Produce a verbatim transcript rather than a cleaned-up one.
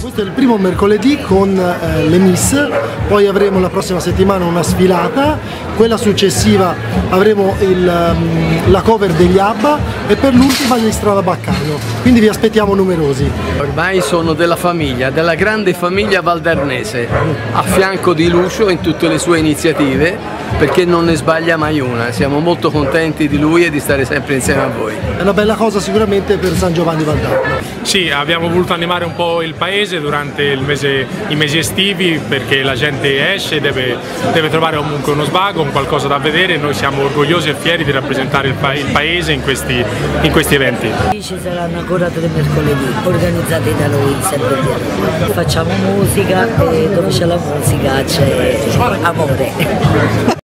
Questo è il primo mercoledì con eh, le Miss, poi avremo la prossima settimana una sfilata, quella successiva avremo il, um, la cover degli ABBA e per l'ultima gli Strada Baccano, quindi vi aspettiamo numerosi. Ormai sono della famiglia, della grande famiglia valdernese, a fianco di Lucio in tutte le sue iniziative, perché non ne sbaglia mai una. Siamo molto contenti di lui e di stare sempre insieme a voi. È una bella cosa sicuramente per San Giovanni Valdarno. Sì, abbiamo voluto animare un po' il paese durante il mese, i mesi estivi, perché la gente esce, deve, deve trovare comunque uno svago, un qualcosa da vedere, e noi siamo orgogliosi e fieri di rappresentare il, pa il paese in questi, in questi eventi. Ci saranno ancora tre mercoledì organizzati da noi in Serbo di Roma. Facciamo musica e dove c'è la musica c'è amore.